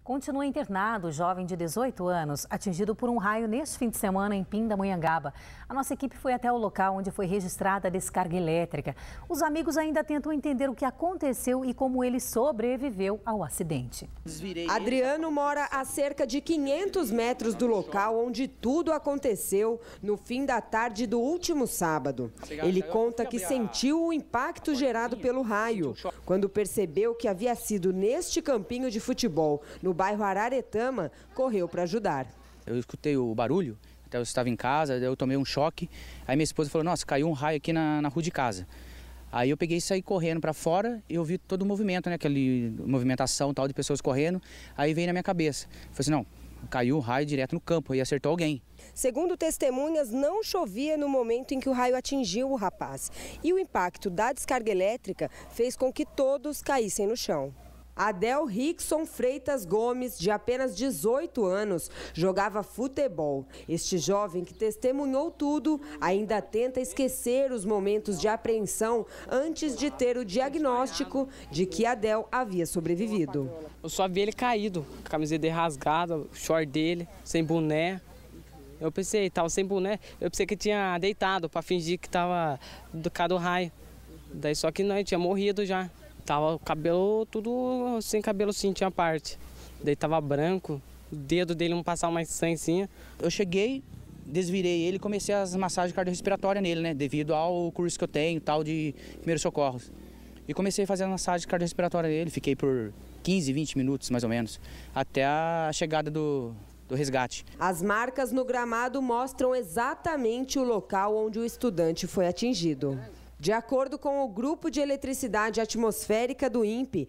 Continua internado o jovem de 18 anos, atingido por um raio neste fim de semana em Pindamonhangaba. A nossa equipe foi até o local onde foi registrada a descarga elétrica. Os amigos ainda tentam entender o que aconteceu e como ele sobreviveu ao acidente. Adriano mora a cerca de 500 metros do local onde tudo aconteceu no fim da tarde do último sábado. Ele conta que sentiu o impacto gerado pelo raio, quando percebeu que havia sido neste campinho de futebol, no bairro Araretama, correu para ajudar. Eu escutei o barulho, até eu estava em casa, eu tomei um choque. Aí minha esposa falou, nossa, caiu um raio aqui na rua de casa. Aí eu peguei e saí correndo para fora e eu vi todo o movimento, né, aquela movimentação tal de pessoas correndo. Aí veio na minha cabeça, falei assim, não, caiu um raio direto no campo e acertou alguém. Segundo testemunhas, não chovia no momento em que o raio atingiu o rapaz. E o impacto da descarga elétrica fez com que todos caíssem no chão. Adel Rickson Freitas Gomes, de apenas 18 anos, jogava futebol. Este jovem que testemunhou tudo ainda tenta esquecer os momentos de apreensão antes de ter o diagnóstico de que Adel havia sobrevivido. Eu só vi ele caído, a camiseta dele rasgada, o short dele, sem boné. Eu pensei, estava sem boné, eu pensei que tinha deitado para fingir que estava do cara do raio. Daí só que não, ele tinha morrido já. Tava o cabelo tudo sem cabelo sim, tinha parte. Daí tava branco, o dedo dele não passava mais sangue. Eu cheguei, desvirei ele e comecei as massagens cardiorrespiratórias nele, né? Devido ao curso que eu tenho, tal, de primeiros socorros. E comecei a fazer a massagem cardiorrespiratória dele, fiquei por 15, 20 minutos mais ou menos, até a chegada do resgate. As marcas no gramado mostram exatamente o local onde o estudante foi atingido. De acordo com o Grupo de Eletricidade Atmosférica do INPE,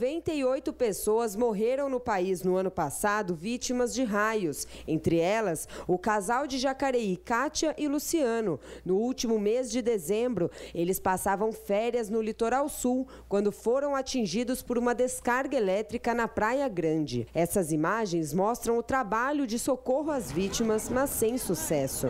98 pessoas morreram no país no ano passado vítimas de raios. Entre elas, o casal de Jacareí, Kátia e Luciano. No último mês de dezembro, eles passavam férias no litoral sul, quando foram atingidos por uma descarga elétrica na Praia Grande. Essas imagens mostram o trabalho de socorro às vítimas, mas sem sucesso.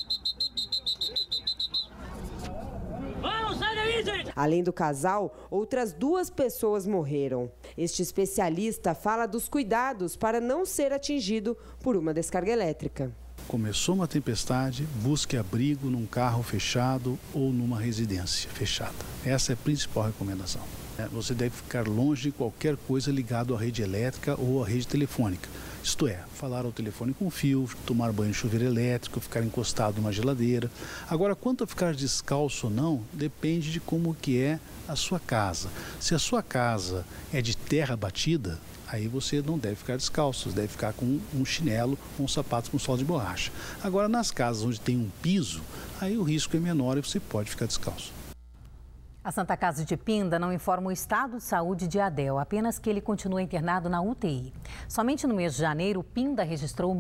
Além do casal, outras 2 pessoas morreram. Este especialista fala dos cuidados para não ser atingido por uma descarga elétrica. Começou uma tempestade, busque abrigo num carro fechado ou numa residência fechada. Essa é a principal recomendação. Você deve ficar longe de qualquer coisa ligado à rede elétrica ou à rede telefônica. Isto é, falar ao telefone com fio, tomar banho de chuveiro elétrico, ficar encostado numa geladeira. Agora, quanto a ficar descalço ou não, depende de como que é a sua casa. Se a sua casa é de terra batida, aí você não deve ficar descalço, você deve ficar com um chinelo ou um sapato com sola de borracha. Agora, nas casas onde tem um piso, aí o risco é menor e você pode ficar descalço. A Santa Casa de Pinda não informa o estado de saúde de Adel, apenas que ele continua internado na UTI. Somente no mês de janeiro, Pinda registrou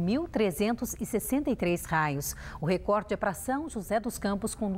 1.363 raios. O recorde é para São José dos Campos, com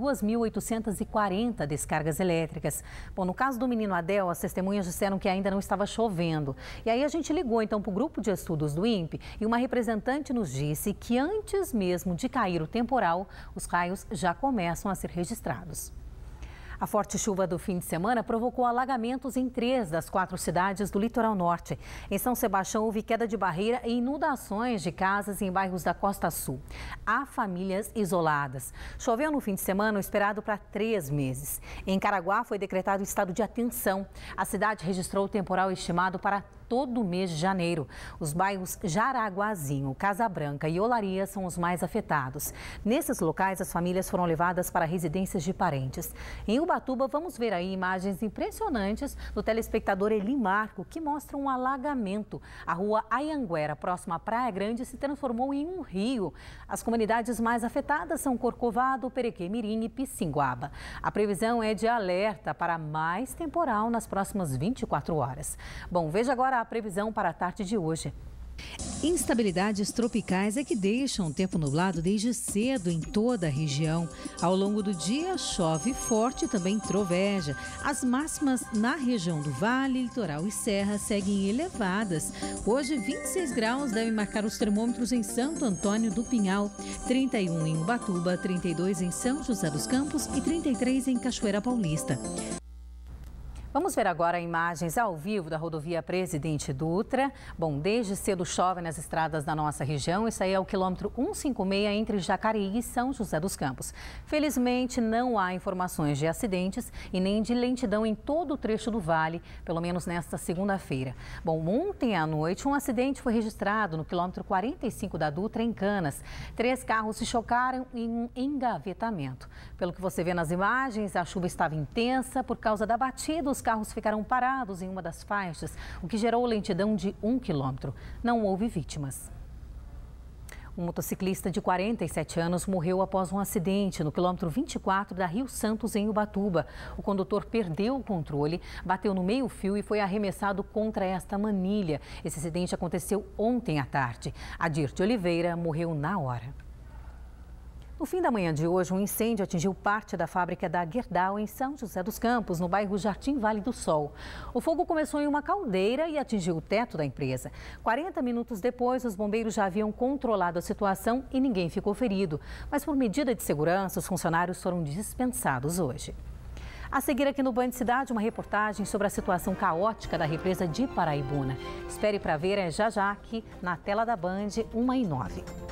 2.840 descargas elétricas. Bom, no caso do menino Adel, as testemunhas disseram que ainda não estava chovendo. E aí a gente ligou então para o grupo de estudos do INPE e uma representante nos disse que antes mesmo de cair o temporal, os raios já começam a ser registrados. A forte chuva do fim de semana provocou alagamentos em 3 das 4 cidades do litoral norte. Em São Sebastião, houve queda de barreira e inundações de casas em bairros da Costa Sul. Há famílias isoladas. Choveu no fim de semana, esperado para 3 meses. Em Caraguá, foi decretado estado de atenção. A cidade registrou o temporal estimado para todo o mês de janeiro. Os bairros Jaraguazinho, Casa Branca e Olaria são os mais afetados. Nesses locais, as famílias foram levadas para residências de parentes. Em Ubatuba, vamos ver aí imagens impressionantes do telespectador Eli Marco, que mostram um alagamento. A rua Ayanguera, próxima à Praia Grande, se transformou em um rio. As comunidades mais afetadas são Corcovado, Perequê-Mirim e Pissinguaba. A previsão é de alerta para mais temporal nas próximas 24 horas. Bom, veja agora a previsão para a tarde de hoje. Instabilidades tropicais é que deixam o tempo nublado desde cedo em toda a região. Ao longo do dia, chove forte e também troveja. As máximas na região do Vale, Litoral e Serra seguem elevadas. Hoje, 26 graus devem marcar os termômetros em Santo Antônio do Pinhal, 31 em Ubatuba, 32 em São José dos Campos e 33 em Cachoeira Paulista. Vamos ver agora imagens ao vivo da rodovia Presidente Dutra. Bom, desde cedo chove nas estradas da nossa região. Isso aí é o quilômetro 156 entre Jacareí e São José dos Campos. Felizmente, não há informações de acidentes e nem de lentidão em todo o trecho do vale, pelo menos nesta segunda-feira. Bom, ontem à noite, um acidente foi registrado no quilômetro 45 da Dutra, em Canas. 3 carros se chocaram em um engavetamento. Pelo que você vê nas imagens, a chuva estava intensa. Por causa da batida, os carros ficaram parados em uma das faixas, o que gerou lentidão de 1 quilômetro. Não houve vítimas. Um motociclista de 47 anos morreu após um acidente no quilômetro 24 da Rio Santos, em Ubatuba. O condutor perdeu o controle, bateu no meio-fio e foi arremessado contra esta manilha. Esse acidente aconteceu ontem à tarde. Adir de Oliveira morreu na hora. No fim da manhã de hoje, um incêndio atingiu parte da fábrica da Gerdau em São José dos Campos, no bairro Jardim Vale do Sol. O fogo começou em uma caldeira e atingiu o teto da empresa. 40 minutos depois, os bombeiros já haviam controlado a situação e ninguém ficou ferido. Mas por medida de segurança, os funcionários foram dispensados hoje. A seguir aqui no Band Cidade, uma reportagem sobre a situação caótica da represa de Paraibuna. Espere para ver, já aqui na tela da Band, 1h09.